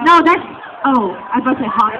No, that's, oh, I was about to say hot.